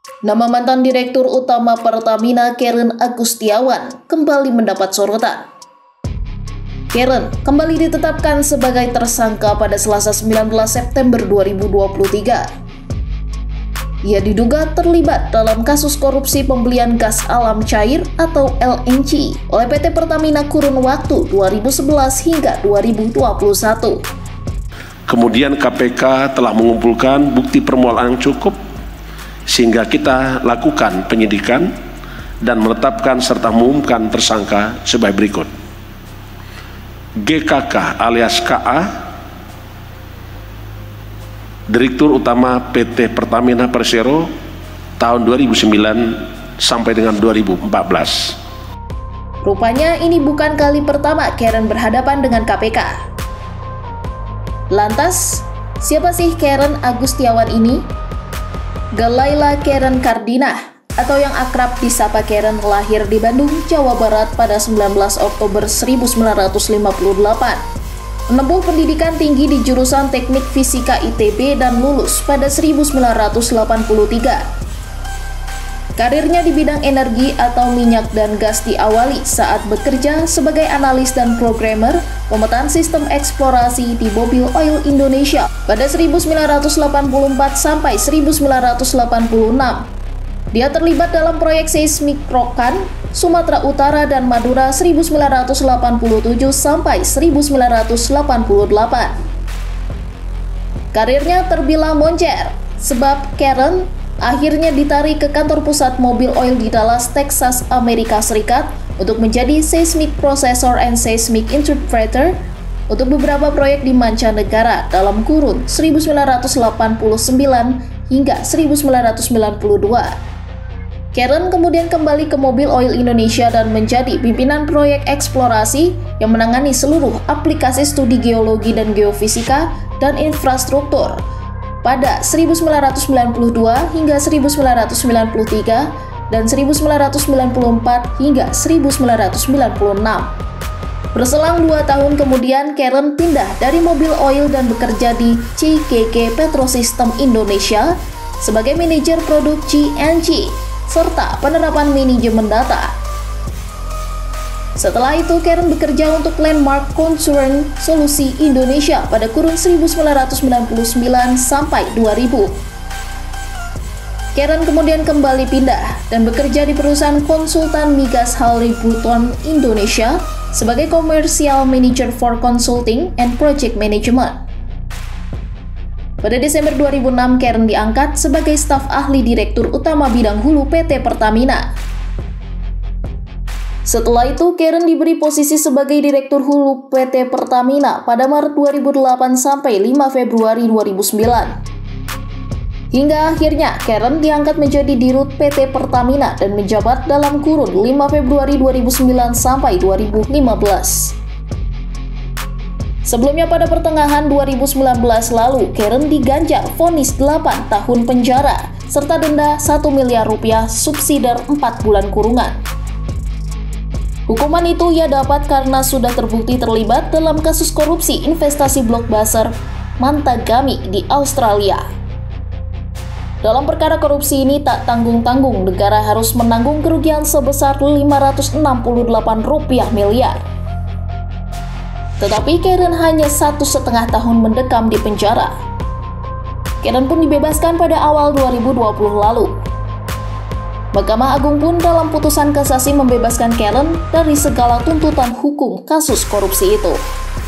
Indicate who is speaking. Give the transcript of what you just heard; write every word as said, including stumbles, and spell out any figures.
Speaker 1: Nama mantan Direktur Utama Pertamina Karen Agustiawan kembali mendapat sorotan. Karen kembali ditetapkan sebagai tersangka pada Selasa sembilan belas September dua ribu dua puluh tiga. Ia diduga terlibat dalam kasus korupsi pembelian gas alam cair atau L N G oleh P T Pertamina kurun waktu dua ribu sebelas hingga dua ribu dua puluh satu.
Speaker 2: Kemudian K P K telah mengumpulkan bukti permulaan yang cukup sehingga kita lakukan penyidikan dan menetapkan serta mengumumkan tersangka sebagai berikut. G K K alias K A, Direktur Utama P T Pertamina Persero tahun dua ribu sembilan sampai dengan dua ribu empat belas.
Speaker 1: Rupanya ini bukan kali pertama Karen berhadapan dengan K P K. Lantas, siapa sih Karen Agustiawan ini? Galaila Karen Kardinah, atau yang akrab disapa Karen, lahir di Bandung, Jawa Barat pada sembilan belas Oktober seribu sembilan ratus lima puluh delapan. Menempuh pendidikan tinggi di jurusan Teknik Fisika I T B dan lulus pada seribu sembilan ratus delapan puluh tiga. Karirnya di bidang energi atau minyak dan gas diawali saat bekerja sebagai analis dan programmer pemetaan sistem eksplorasi di Mobil Oil Indonesia pada seribu sembilan ratus delapan puluh empat sampai seribu sembilan ratus delapan puluh enam. Dia terlibat dalam proyek seismik Rokan, Sumatera Utara dan Madura seribu sembilan ratus delapan puluh tujuh sampai seribu sembilan ratus delapan puluh delapan. Karirnya terbilang moncer, sebab Karen akhirnya ditarik ke kantor pusat Mobil Oil di Dallas, Texas, Amerika Serikat untuk menjadi Seismic Processor and Seismic Interpreter untuk beberapa proyek di mancanegara dalam kurun seribu sembilan ratus delapan puluh sembilan hingga seribu sembilan ratus sembilan puluh dua. Karen kemudian kembali ke Mobil Oil Indonesia dan menjadi pimpinan proyek eksplorasi yang menangani seluruh aplikasi studi geologi dan geofisika dan infrastruktur pada seribu sembilan ratus sembilan puluh dua hingga seribu sembilan ratus sembilan puluh tiga dan seribu sembilan ratus sembilan puluh empat hingga seribu sembilan ratus sembilan puluh enam. Berselang dua tahun kemudian, Karen pindah dari Mobil Oil dan bekerja di C K K Petrosystem Indonesia sebagai manajer produk G N G serta penerapan manajemen data. Setelah itu, Karen bekerja untuk Landmark Concern Solusi Indonesia pada kurun seribu sembilan ratus sembilan puluh sembilan sampai dua ribu. Karen kemudian kembali pindah dan bekerja di perusahaan konsultan migas Halliburton Indonesia sebagai Commercial Manager for Consulting and Project Management. Pada Desember dua ribu enam, Karen diangkat sebagai staf ahli Direktur Utama Bidang Hulu P T Pertamina. Setelah itu, Karen diberi posisi sebagai Direktur Hulu P T Pertamina pada Maret dua ribu delapan sampai lima Februari dua ribu sembilan. Hingga akhirnya, Karen diangkat menjadi Dirut P T Pertamina dan menjabat dalam kurun lima Februari dua ribu sembilan sampai dua ribu lima belas. Sebelumnya pada pertengahan dua ribu sembilan belas lalu, Karen diganjar vonis delapan tahun penjara serta denda satu miliar rupiah subsidiar empat bulan kurungan. Hukuman itu ia dapat karena sudah terbukti terlibat dalam kasus korupsi investasi blockbuster Mantagami di Australia. Dalam perkara korupsi ini tak tanggung-tanggung, negara harus menanggung kerugian sebesar lima ratus enam puluh delapan rupiah miliar. Tetapi Karen hanya satu setengah tahun mendekam di penjara. Karen pun dibebaskan pada awal dua ribu dua puluh lalu. Mahkamah Agung pun dalam putusan kasasi membebaskan Karen dari segala tuntutan hukum kasus korupsi itu.